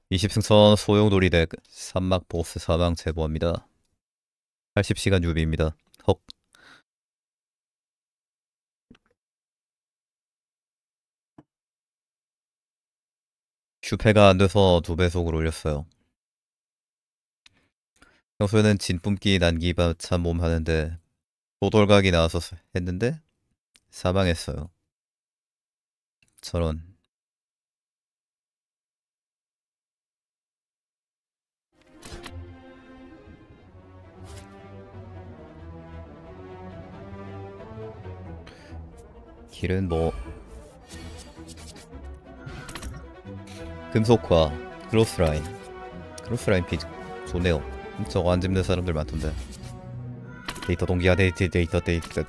20승천 소용돌이 덱 산막 보스 사망 제보합니다. 80시간 유비입니다. 헉. 슈페가 안돼서 2배속으로 올렸어요. 평소에는 진뿜기 난기바 참 몸 하는데 소돌각이 나와서 했는데 사망했어요. 저런. 길은 뭐 금속화 크로스라인 피 좋네요. 저거 안 집는 사람들 많던데. 데이터 동기화 데이터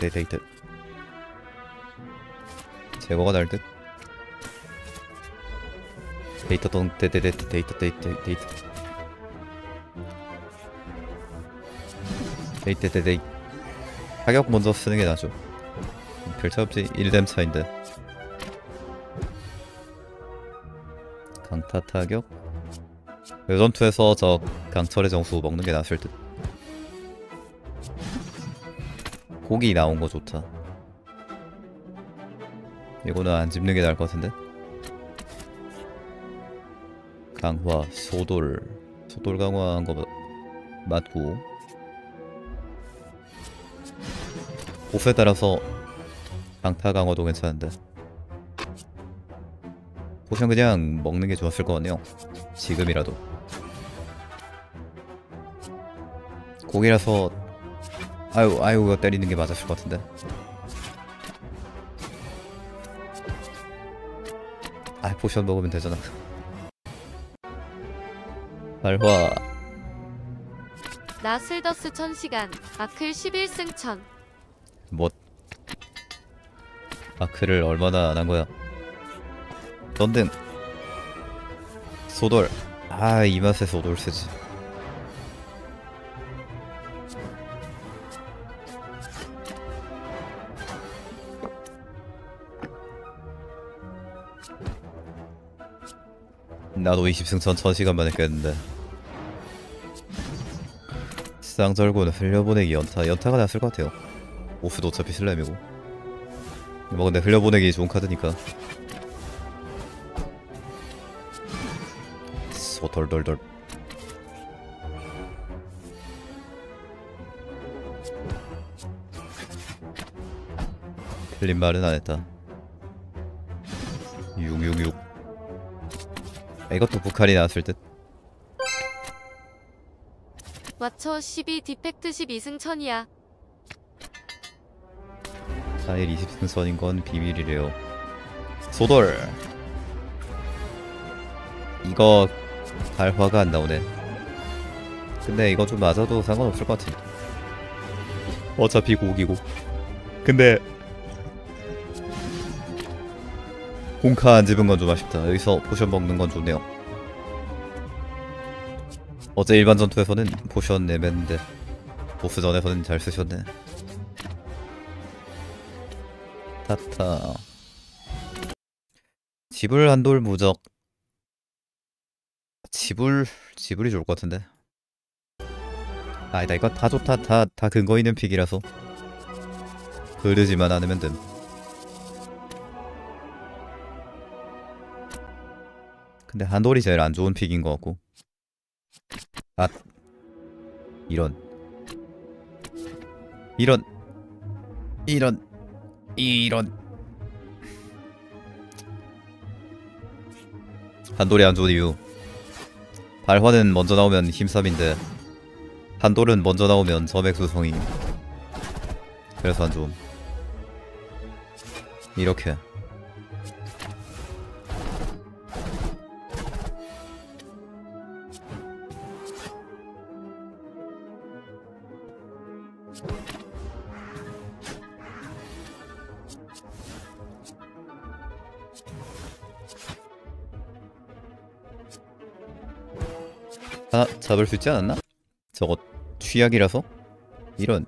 제거가 날 듯. 데이터 타격 먼저 쓰는 게 낫죠. 별차 없지. 1뎀 차인데. 강타 타격. 외전투에서 저 강철의 정수 먹는 게 낫을 듯. 고기 나온 거 좋다. 이거는 안 집는 게 나을 것 같은데. 강화 소돌 강화한 거 맞고 보스에 따라서 강타 강화도 괜찮은데 포션 그냥 먹는 게 좋았을 것 같네요. 지금이라도. 고기라서 아유 이거 때리는 게 맞았을 것 같은데. 포션 먹으면 되잖아. 발화 나슬더스 1000시간 아클 11승천. 뭐 아크를 얼마나 안 한 거야. 던등 소돌. 이 맛에 소돌 쓰지. 나도 20승천 1000시간 만에 깼는데. 쌍절곤 흘려보내기 연타가 낫을 것 같아요. 오프도 어차피 슬램이고. 뭐 근데 흘려보내기 좋은 카드니까. 소돌돌돌. 틀린 말은 안 했다. 666. 이것도 북한이 나왔을 듯. 와처 12 디펙트 12승천이야. 4일 20승선인 건 비밀이래요. 소돌. 이거 발화가 안 나오네. 근데 이거 좀 맞아도 상관없을 것 같아. 어차피 고기고. 근데 공카 안 집은 건 좀 아쉽다. 여기서 포션 먹는 건 좋네요. 어제 일반 전투에서는 포션 내면인데 보스전에서는 잘 쓰셨네. 타타. 지불 한돌 무적. 지불이 좋을 것 같은데. 아니다, 이거 다 좋다. 다 근거 있는 픽이라서 그러지만 않으면 됨. 근데 한돌이 제일 안 좋은 픽인 것 같고. 이런 한돌이 안 좋은 이유. 발화는 먼저 나오면 힘싸움인데 한돌은 먼저 나오면 점액 수성이. 그래서 안 좋음. 이렇게. 잡을 수 있지 않았나? 저거 취약이라서? 이런.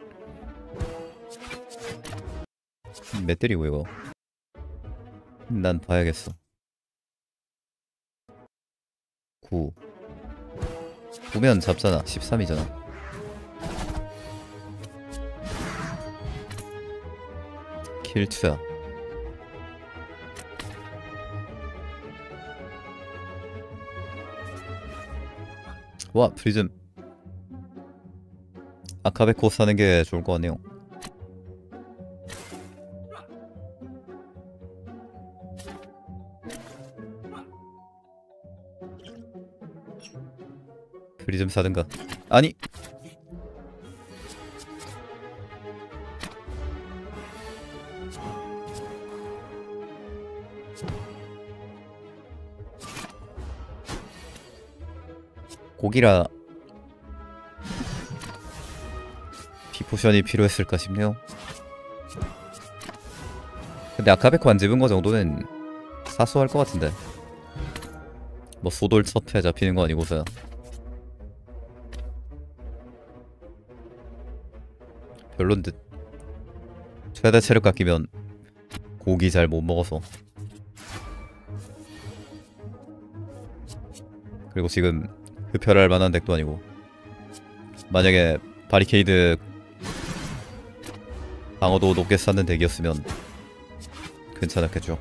몇 때리고 이거. 난 봐야겠어. 9 9면 잡잖아. 13이잖아. 킬투야. 와 프리즘. 아카베코 사는 게 좋을 것 같네요. 프리즘 사든가. 아니 고기라 비포션이 필요했을까 싶네요. 근데 아카베코 안 집은 거 정도는 사소할 것 같은데. 뭐 소돌 첫회 잡히는 거 아니고서야. 별론 듯. 최대 체력 깎이면 고기 잘 못 먹어서. 그리고 지금 흡혈할 만한 덱도 아니고. 만약에 바리케이드 방어도 높게 쌓는 덱이었으면 괜찮았겠죠.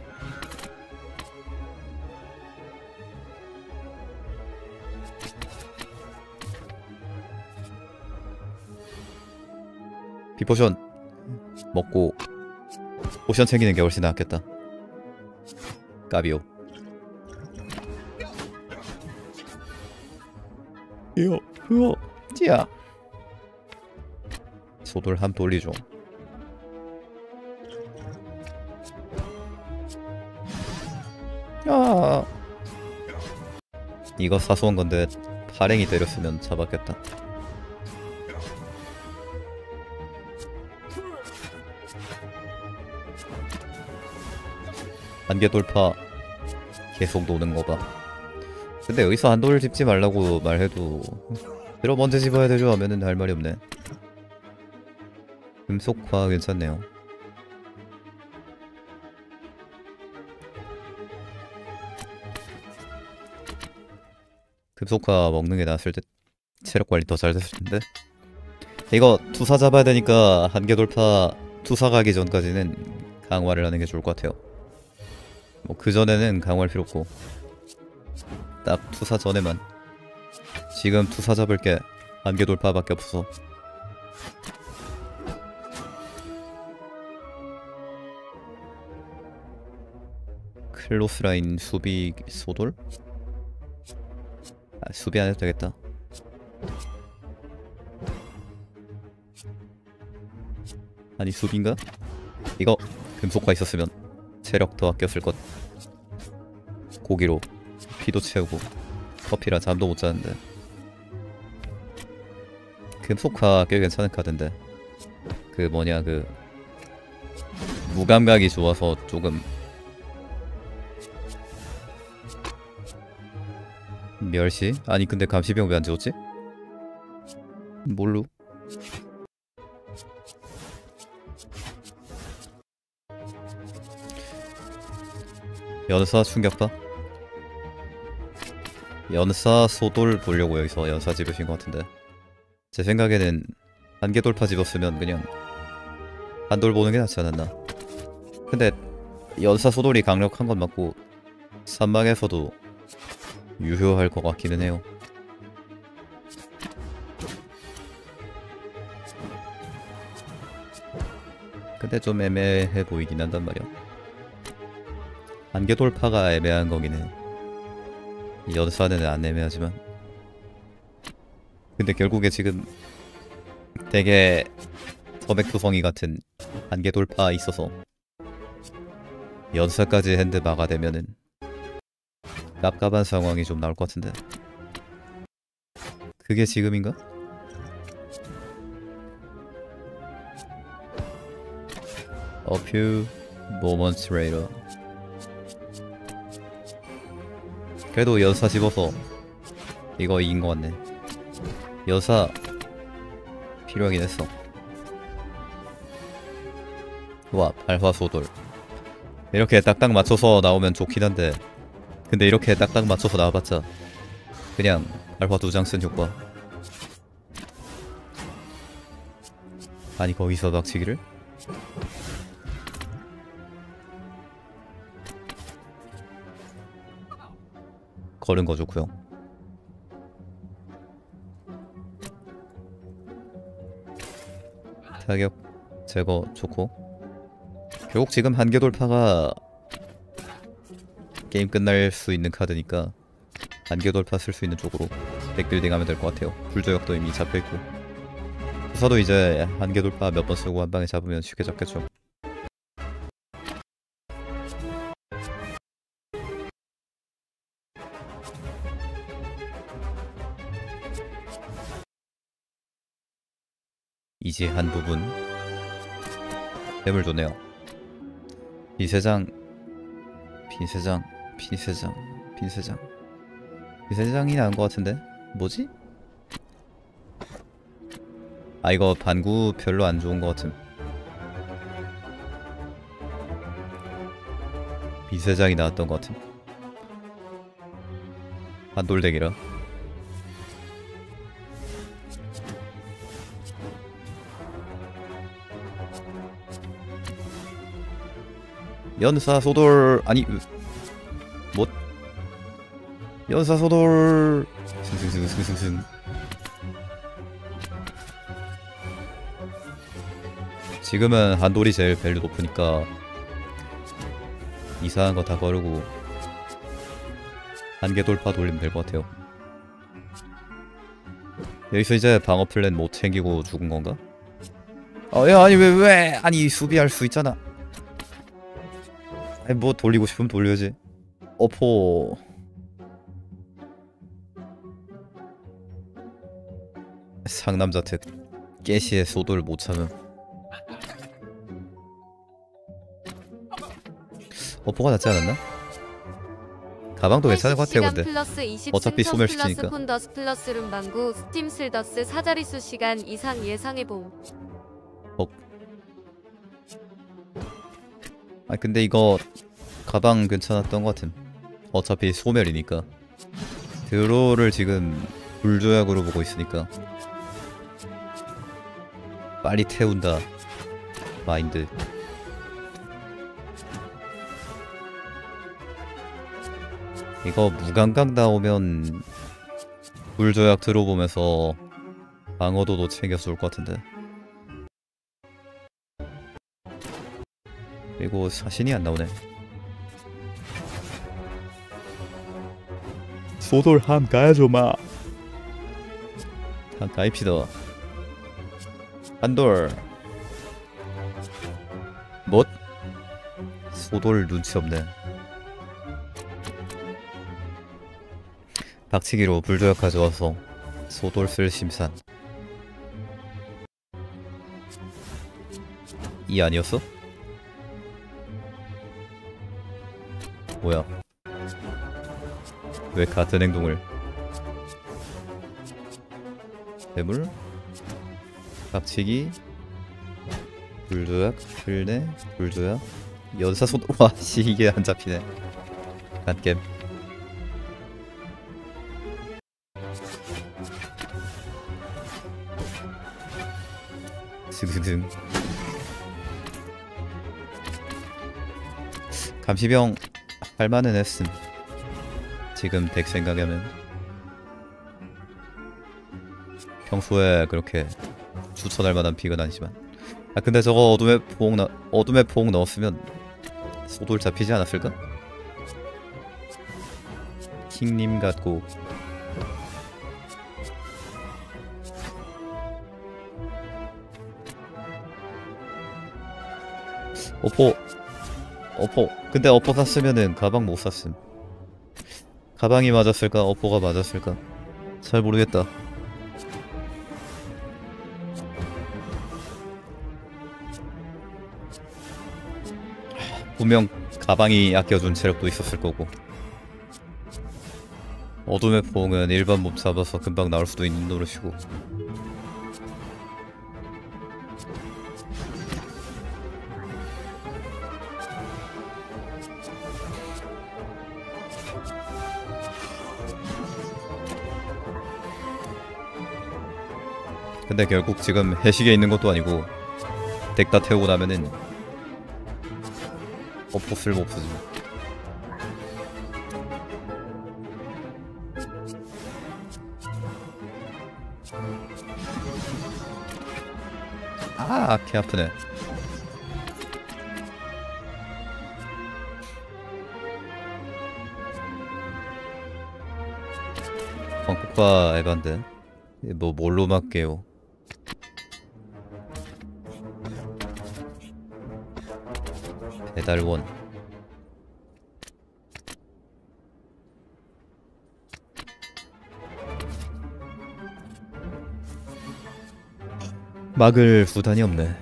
비포션 먹고 포션 챙기는 게 훨씬 낫겠다. 까비오. 이어 흐어 찌야. 소돌 함 돌리죠. 야 이거 사소한 건데 파랭이 때렸으면 잡았겠다. 한계 돌파 계속 노는 거 봐. 근데 여기서 한돌 집지 말라고 말해도 그럼 언제 집어야 되죠 하면은 할 말이 없네. 금속화 괜찮네요. 금속화 먹는 게 나았을 듯. 체력 관리 더 잘 됐을 텐데. 이거 투사 잡아야 되니까 한계 돌파 투사 가기 전까지는 강화를 하는 게 좋을 것 같아요. 뭐 그 전에는 강화할 필요 없고 딱 투사 전에만. 지금 투사 잡을 게 한계 돌파밖에 없어. 클로스 라인 수비 소돌? 아, 수비 안 해도 되겠다. 아니 수비인가? 이거 금속화 있었으면 체력 더 아꼈을 것. 고기로 피도 채우고 커피라 잠도 못 자는데. 금속화 꽤 괜찮은 카드인데 그 뭐냐 그 무감각이 좋아서 조금 멸시? 아니 근데 감시병 왜 안 지웠지? 뭘로? 연사 충격파? 연사 소돌 보려고 여기서 연사 집으신 것 같은데. 제 생각에는 한계 돌파 집었으면 그냥 한돌 보는 게 낫지 않았나. 근데 연사 소돌이 강력한 건 맞고 산막에서도 유효할 것 같기는 해요. 근데 좀 애매해 보이긴 한단 말이야. 한계 돌파가 애매한 거긴 해. 연사는 안 애매하지만. 근데 결국에 지금 되게 서백투성이 같은 한계 돌파 있어서 연사까지 핸드 막아대면은 깝깝한 상황이 좀 나올 것 같은데. 그게 지금인가? A few moments later. 그래도 연사 집어서 이거 이긴 것 같네. 연사 필요하긴 했어. 와 발화소돌 이렇게 딱딱 맞춰서 나오면 좋긴 한데 근데 이렇게 딱딱 맞춰서 나와봤자 그냥 알파 2장 쓴 효과. 아니 거기서 박치기를? 걸은 거 좋고요. 타격 제거 좋고. 결국 지금 한계 돌파가 게임 끝날 수 있는 카드니까 한계 돌파 쓸 수 있는 쪽으로 덱빌딩 하면 될 것 같아요. 불조역도 이미 잡혀있고 부사도 이제 한계 돌파 몇 번 쓰고 한 방에 잡으면 쉽게 잡겠죠. 이제 한 부분 뱀을 줬네요. 비세장 빈세장 빈세장 빈세장 빈세장이 나은 것 같은데 뭐지? 아 이거 반구 별로 안 좋은 것 같음. 빈세장이 나왔던 것 같음. 한돌덱이라. 연사 소돌 아니 뭐 연사 소돌 승승승승승승. 지금은 한돌이 제일 밸류 높으니까 이상한 거 다 거르고 한계 돌파 돌리면 될 것 같아요. 여기서 이제 방어 플랜 못 챙기고 죽은 건가? 야 아니 왜 아니 수비할 수 있잖아. 아니 뭐 돌리고 싶으면 돌려야지. 어포 상남자 특 깨시의 소돌 못 참음. 어포가 낫지 않았나? 가방도 괜찮을 것 같아요 근데 어차피 소멸 시키니까. 플러스 폰더스 플러스 룸방구 스팀 슬더스 4자릿수 시간 이상 예상해봄. 아 근데 이거 가방 괜찮았던 것 같음. 어차피 소멸이니까. 드로를 지금 불조약으로 보고 있으니까 빨리 태운다 마인드. 이거 무감각 나오면 불조약 들어보면서 방어도도 챙겨줄 것 같은데. 그리고 사신이 안 나오네. 소돌 함 가야죠 마. 함 가입시다. 한돌 뭣? 소돌 눈치 없네. 박치기로 불조약 가져와서 소돌 쓸 심산. 이 아니었어? 뭐야? 왜 같은 행동을? 괴물? 박치기? 불조약? 필네? 불조약? 연사소... 와씨 이게 안 잡히네. 갓겜. 슥슥슥. 감시병 할만은 했음. 지금 덱 생각하면 평소에 그렇게 추천할 만한 픽은 아니지만. 아 근데 저거 어둠의 포옹 넣었으면 소돌 잡히지 않았을까? 킹님 같고. 어포 근데 어포 샀으면은 가방 못 샀음. 가방이 맞았을까 어포가 맞았을까 잘 모르겠다. 분명 가방이 아껴준 체력도 있었을 거고. 어둠의 포옹은 일반 몹 잡아서 금방 나올 수도 있는 노릇이고. 근데 결국 지금 해시계에 있는 것도 아니고 덱 다 태우고 나면은 버프 쓸모 없어지. 아, 개 아프네. 광폭파 에반데. 뭐 뭘로 맞게요? 배달원. 막을 수단이 없네.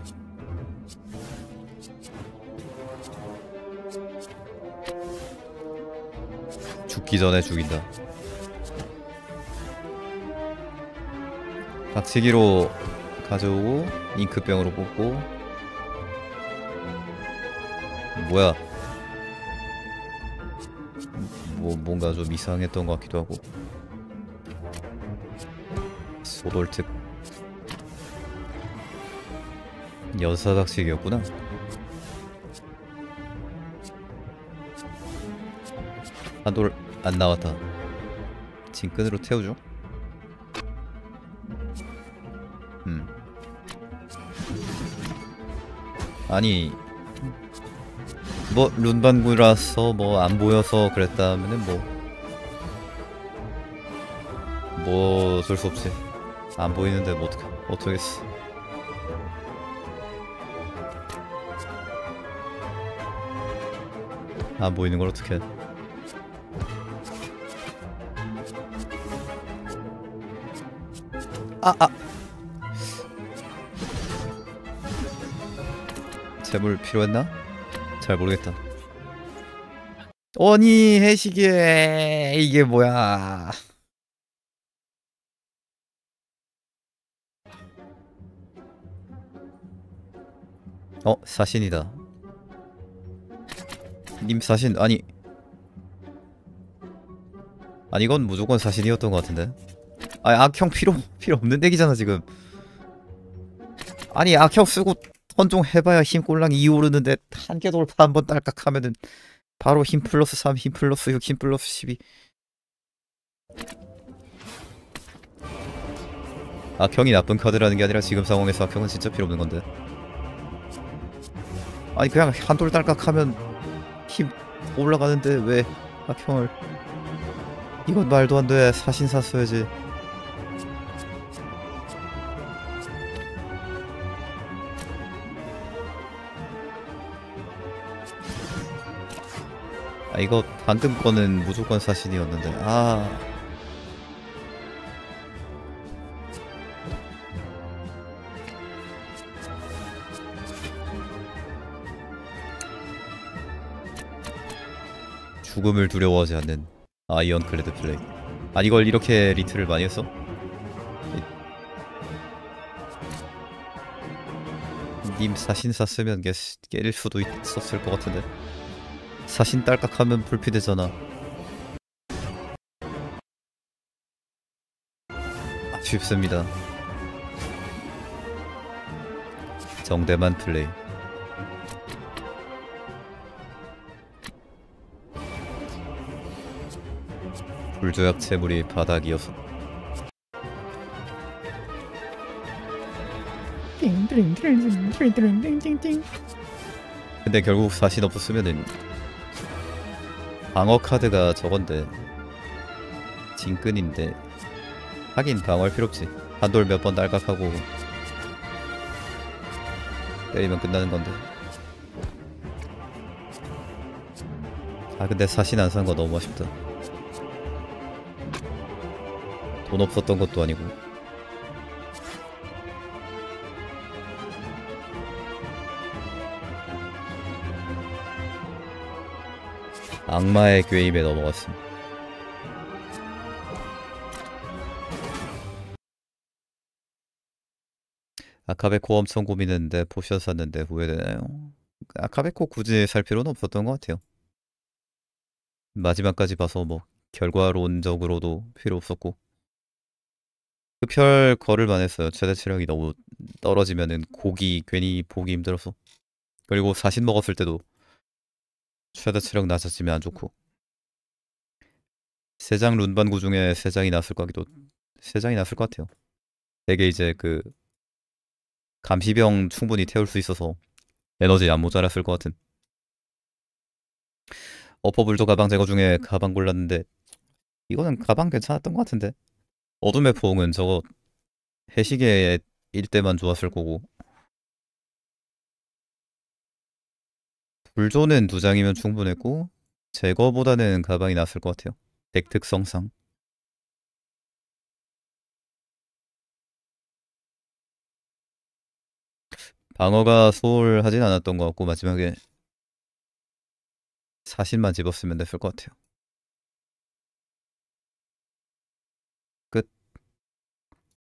죽기 전에 죽인다. 박치기로 가져오고 잉크병으로 뽑고. 뭐야? 뭔가 좀 이상했던 것 같기도 하고. 소돌특 여사닥치기였구나. 한돌 안 나왔다. 진끈으로 태우죠. 아니 뭐 룬반구라서 뭐 안 보여서 그랬다면은 뭐 어쩔 수 없지. 안 보이는데 뭐 어떡하겠어. 안 보이는 걸 어떡해. 재물 필요했나? 잘 모르겠다. 아니 해시계 이게 뭐야. 사신이다. 님 사신 아니 이건 무조건 사신이었던 것 같은데. 악형 필요 없는 덱이잖아 지금. 아니 악형 쓰고 헌종 해봐야 힘 꼴랑 2 오르는데 한계 돌파 한번 딸깍하면은 바로 힘 플러스 3, 힘 플러스 6, 힘 플러스 12. 악형이 나쁜 카드라는 게 아니라 지금 상황에서 악형은 진짜 필요 없는 건데. 아니 그냥 한돌 딸깍하면 힘 올라가는데 왜 악형을. 이건 말도 안 돼. 사신사 써야지. 이거 방금 거는 무조건 사신이었는데. 죽음을 두려워하지 않는 아이언클레드 플레이. 이걸 이렇게 리트를 많이 했어? 님 사신사 쓰면 깨릴 수도 있었을 것 같은데. 사신 딸깍하면 불피되잖아. 쉽습니다. 정대만 플레이. 불조약 채물이 바닥이어서. 근데 결국 사신 없었으면은 방어 카드가 저건데 진끈인데. 하긴 방어할 필요 없지. 한돌 몇 번 딸깍하고 때리면 끝나는 건데. 근데 사신 안 산 거 너무 아쉽다. 돈 없었던 것도 아니고. 악마의 꾀임에 넘어갔음. 아카베코 엄청 고민했는데 포션 샀는데 후회되나요? 아카베코 굳이 살 필요는 없었던 것 같아요. 마지막까지 봐서 뭐 결과론적으로도 필요 없었고. 흡혈 걸을 만했어요. 최대 체력이 너무 떨어지면은 괜히 보기 힘들어서. 그리고 사신 먹었을 때도 최대 체력 낮아지면 안 좋고. 세장 룬반구 중에 세 장이 났을 것 같아요. 되게 이제 그 감시병 충분히 태울 수 있어서 에너지 안 모자랐을 것 같은. 어퍼불도 가방 제거 중에 가방 골랐는데 이거는 가방 괜찮았던 것 같은데. 어둠의 포옹은 저거 해시계일 때만 좋았을 거고, 불조는 두 장이면 충분했고 제거보다는 가방이 낫을 것 같아요. 덱 특성상. 방어가 소홀하진 않았던 것 같고 마지막에 사신만 집었으면 됐을 것 같아요.